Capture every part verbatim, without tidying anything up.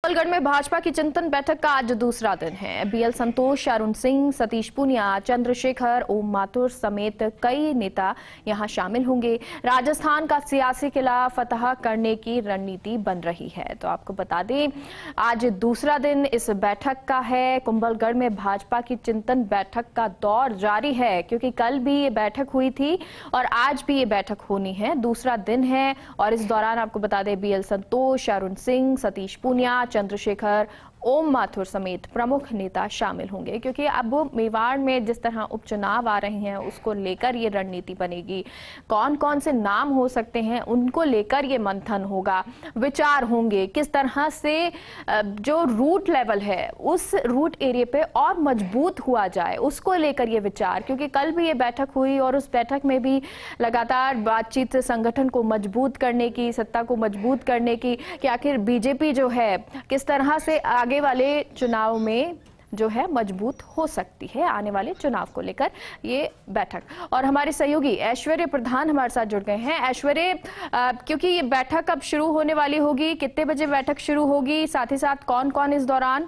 कुंभलगढ़ में भाजपा की चिंतन बैठक का आज दूसरा दिन है। बीएल संतोष, अरुण सिंह, सतीश पूनिया, चंद्रशेखर, ओम माथुर समेत कई नेता यहां शामिल होंगे। राजस्थान का सियासी किला फतह करने की रणनीति बन रही है। तो आपको बता दें, आज दूसरा दिन इस बैठक का है। कुंभलगढ़ में भाजपा की चिंतन बैठक का दौर जारी है, क्योंकि कल भी ये बैठक हुई थी और आज भी ये बैठक होनी है। दूसरा दिन है और इस दौरान आपको बता दें, बीएल संतोष, अरुण सिंह, सतीश पूनिया, चंद्रशेखर, ओम माथुर समेत प्रमुख नेता शामिल होंगे, क्योंकि अब मेवाड़ में जिस तरह उपचुनाव आ रहे हैं उसको लेकर ये रणनीति बनेगी। कौन कौन से नाम हो सकते हैं उनको लेकर ये मंथन होगा, विचार होंगे किस तरह से जो रूट लेवल है उस रूट एरिया पे और मजबूत हुआ जाए, उसको लेकर ये विचार। क्योंकि कल भी ये बैठक हुई और उस बैठक में भी लगातार बातचीत संगठन को मजबूत करने की, सत्ता को मजबूत करने की, कि आखिर बीजेपी जो है किस तरह से आगे वाले चुनाव में जो है मजबूत हो सकती है। आने वाले चुनाव को लेकर ये बैठक। और हमारे सहयोगी ऐश्वर्य प्रधान हमारे साथ जुड़ गए हैं। ऐश्वर्य, क्योंकि ये बैठक अब शुरू होने वाली होगी, कितने बजे बैठक शुरू होगी, साथ ही साथ कौन कौन इस दौरान?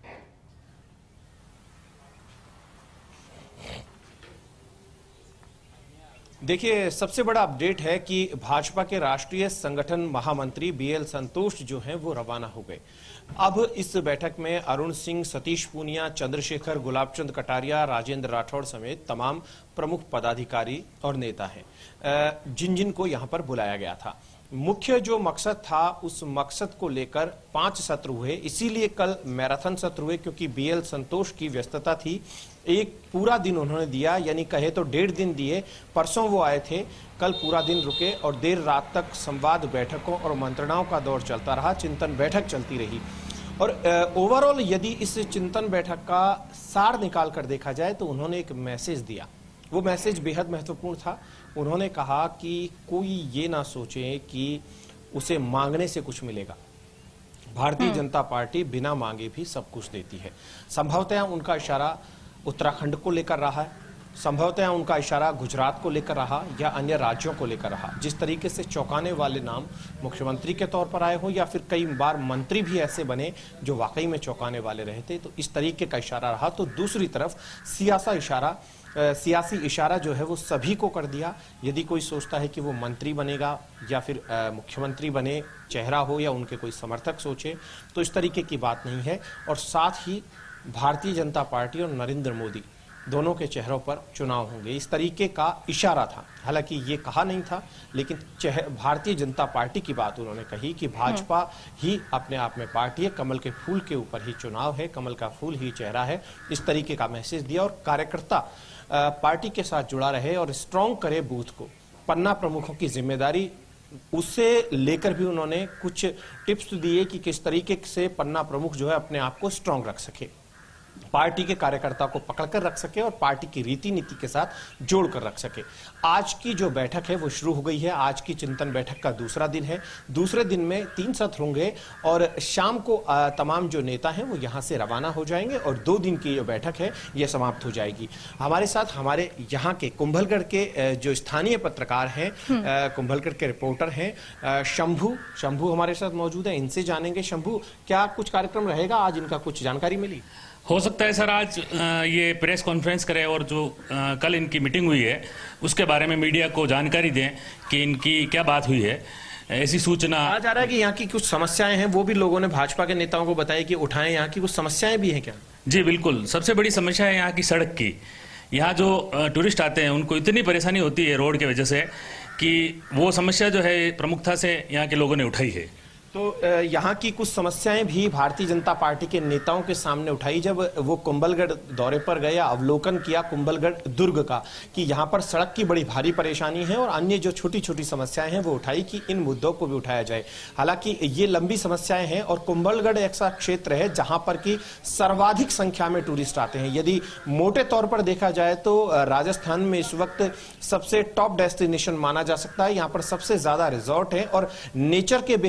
देखिए, सबसे बड़ा अपडेट है कि भाजपा के राष्ट्रीय संगठन महामंत्री बीएल संतोष जो हैं वो रवाना हो गए। अब इस बैठक में अरुण सिंह, सतीश पूनिया, चंद्रशेखर, गुलाबचंद कटारिया, राजेंद्र राठौड़ समेत तमाम प्रमुख पदाधिकारी और नेता हैं, जिन जिन को यहां पर बुलाया गया था। मुख्य जो मकसद था उस मकसद को लेकर पांच सत्र हुए, इसीलिए कल मैराथन सत्र हुए, क्योंकि बीएल संतोष की व्यस्तता थी। एक पूरा दिन उन्होंने दिया, यानी कहे तो डेढ़ दिन दिए। परसों वो आए थे, कल पूरा दिन रुके और देर रात तक संवाद, बैठकों और मंत्रणाओं का दौर चलता रहा। चिंतन बैठक चलती रही और ओवरऑल यदि इस चिंतन बैठक का सार निकाल कर देखा जाए तो उन्होंने एक मैसेज दिया। वो मैसेज बेहद महत्वपूर्ण था। उन्होंने कहा कि कोई ये ना सोचे कि उसे मांगने से कुछ मिलेगा। भारतीय जनता पार्टी बिना मांगे भी सब कुछ देती है। संभवतः उनका इशारा उत्तराखंड को लेकर रहा है, संभवतः उनका इशारा गुजरात को लेकर रहा या अन्य राज्यों को लेकर रहा। जिस तरीके से चौंकाने वाले नाम मुख्यमंत्री के तौर पर आए हो या फिर कई बार मंत्री भी ऐसे बने जो वाकई में चौंकाने वाले रहे थे, तो इस तरीके का इशारा रहा। तो दूसरी तरफ सियासा इशारा सियासी इशारा जो है वो सभी को कर दिया। यदि कोई सोचता है कि वो मंत्री बनेगा या फिर मुख्यमंत्री बने, चेहरा हो या उनके कोई समर्थक सोचे, तो इस तरीके की बात नहीं है। और साथ ही भारतीय जनता पार्टी और नरेंद्र मोदी दोनों के चेहरों पर चुनाव होंगे, इस तरीके का इशारा था। हालांकि ये कहा नहीं था, लेकिन भारतीय जनता पार्टी की बात उन्होंने कही कि भाजपा ही अपने आप में पार्टी है, कमल के फूल के ऊपर ही चुनाव है, कमल का फूल ही चेहरा है। इस तरीके का मैसेज दिया और कार्यकर्ता पार्टी के साथ जुड़ा रहे और स्ट्रॉन्ग करे बूथ को। पन्ना प्रमुखों की जिम्मेदारी, उससे लेकर भी उन्होंने कुछ टिप्स दिए कि किस तरीके से पन्ना प्रमुख जो है अपने आप को स्ट्रॉन्ग रख सके, पार्टी के कार्यकर्ता को पकड़कर रख सके और पार्टी की रीति नीति के साथ जोड़कर रख सके। आज की जो बैठक है वो शुरू हो गई है। आज की चिंतन बैठक का दूसरा दिन है। दूसरे दिन में तीन सत्र होंगे और शाम को तमाम जो नेता हैं वो यहाँ से रवाना हो जाएंगे और दो दिन की जो बैठक है ये समाप्त हो जाएगी। हमारे साथ हमारे यहाँ के कुंभलगढ़ के जो स्थानीय पत्रकार हैं, कुंभलगढ़ के रिपोर्टर हैं शंभू शंभू हमारे साथ मौजूद है। इनसे जानेंगे, शंभू, क्या कुछ कार्यक्रम रहेगा आज? इनका कुछ जानकारी मिली? हो सकता है सर आज ये प्रेस कॉन्फ्रेंस करें और जो कल इनकी मीटिंग हुई है उसके बारे में मीडिया को जानकारी दें कि इनकी क्या बात हुई है। ऐसी सूचना आ जा रहा है कि यहाँ की कुछ समस्याएं हैं, वो भी लोगों ने भाजपा के नेताओं को बताया कि उठाएं। यहाँ की कुछ समस्याएं भी हैं क्या? जी बिल्कुल, सबसे बड़ी समस्या है यहाँ की सड़क की। यहाँ जो टूरिस्ट आते हैं उनको इतनी परेशानी होती है रोड की वजह से कि वो समस्या जो है प्रमुखता से यहाँ के लोगों ने उठाई है। तो यहाँ की कुछ समस्याएं भी भारतीय जनता पार्टी के नेताओं के सामने उठाई जब वो कुंभलगढ़ दौरे पर गया, अवलोकन किया कुंभलगढ़ दुर्ग का, कि यहाँ पर सड़क की बड़ी भारी परेशानी है और अन्य जो छोटी छोटी समस्याएं हैं वो उठाई कि इन मुद्दों को भी उठाया जाए। हालांकि ये लंबी समस्याएं हैं और कुंभलगढ़ ऐसा क्षेत्र है जहां पर की सर्वाधिक संख्या में टूरिस्ट आते हैं। यदि मोटे तौर पर देखा जाए तो राजस्थान में इस वक्त सबसे टॉप डेस्टिनेशन माना जा सकता है। यहाँ पर सबसे ज्यादा रिजॉर्ट है और नेचर के बेहद करीब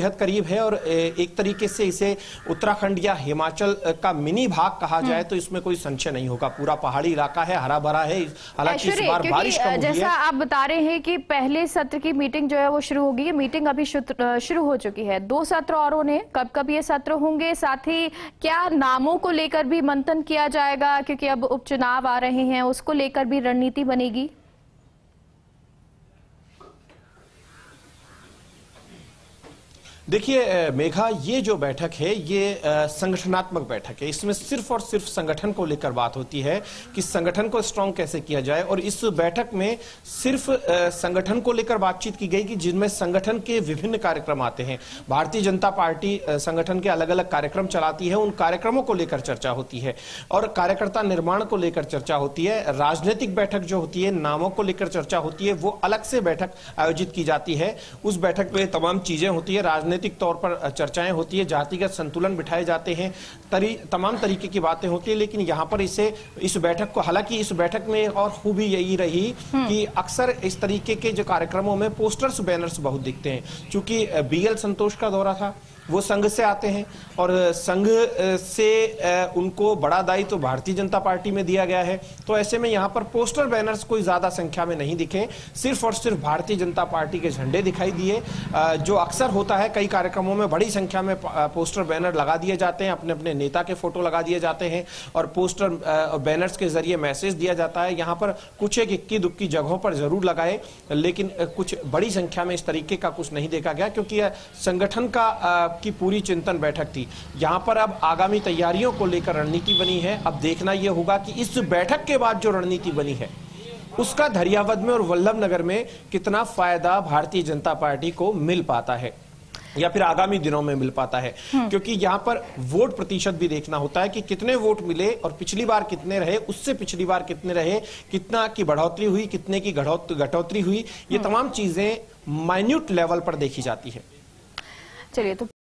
है और एक तरीके से इसे उत्तराखंड या हिमाचल का मिनी भाग कहा जाए तो इसमें कोई संशय नहीं होगा। पूरा पहाड़ी इलाका है, हरा भरा है, हालांकि इस बार बारिश कम हुई है। जैसा आप बता रहे हैं कि पहले सत्र की मीटिंग जो है वो शुरू होगी, ये मीटिंग अभी शुरू हो चुकी है, दो सत्र और होने, कब कब ये सत्र होंगे, साथ ही क्या नामों को लेकर भी मंथन किया जाएगा, क्योंकि अब उपचुनाव आ रहे हैं, उसको लेकर भी रणनीति बनेगी? देखिए मेघा, ये जो बैठक है ये संगठनात्मक बैठक है। इसमें सिर्फ और सिर्फ संगठन को लेकर बात होती है कि संगठन को स्ट्रांग कैसे किया जाए, और इस बैठक में सिर्फ संगठन को लेकर बातचीत की गई कि जिनमें संगठन के विभिन्न कार्यक्रम आते हैं। भारतीय जनता पार्टी संगठन के अलग अलग कार्यक्रम चलाती है, उन कार्यक्रमों को लेकर चर्चा होती है और कार्यकर्ता निर्माण को लेकर चर्चा होती है। राजनीतिक बैठक जो होती है, नामों को लेकर चर्चा होती है, वो अलग से बैठक आयोजित की जाती है। उस बैठक में तमाम चीजें होती है, राजनीतिक तौर पर चर्चाएं होती है, जातिगत संतुलन बिठाए जाते हैं, तरी, तमाम तरीके की बातें होती है। लेकिन यहां पर इसे इस बैठक को, हालांकि इस बैठक में और खूबी यही रही कि अक्सर इस तरीके के जो कार्यक्रमों में पोस्टर्स, बैनर्स बहुत दिखते हैं। चूंकि बीएल संतोष का दौरा था, वो संघ से आते हैं और संघ से उनको बड़ा दायित्व तो भारतीय जनता पार्टी में दिया गया है, तो ऐसे में यहाँ पर पोस्टर बैनर्स कोई ज्यादा संख्या में नहीं दिखे, सिर्फ और सिर्फ भारतीय जनता पार्टी के झंडे दिखाई दिए। जो अक्सर होता है कई कार्यक्रमों में बड़ी संख्या में पोस्टर बैनर लगा दिए जाते हैं, अपने अपने नेता के फोटो लगा दिए जाते हैं और पोस्टर बैनर्स के जरिए मैसेज दिया जाता है। यहाँ पर कुछ एक इक्की दुक्की जगहों पर जरूर लगाए, लेकिन कुछ बड़ी संख्या में इस तरीके का कुछ नहीं देखा गया, क्योंकि संगठन का की पूरी चिंतन बैठक थी। यहां पर अब आगामी तैयारियों को लेकर रणनीति बनी है। अब देखना यह होगा कि इस बैठक के बाद जो रणनीति बनी है उसका धरियावद में और वल्लभ नगर में कितना फायदा भारतीय जनता पार्टी को मिल पाता है या फिर आगामी दिनों में मिल पाता है, क्योंकि यहां पर वोट प्रतिशत भी देखना होता है कि कितने वोट मिले और पिछली बार कितने रहे, उससे पिछली बार कितने रहे, कितना की बढ़ोतरी हुई, कितने की घटोतरी हुई। ये तमाम चीजें माइन्यूट लेवल पर देखी जाती है। चलिए तो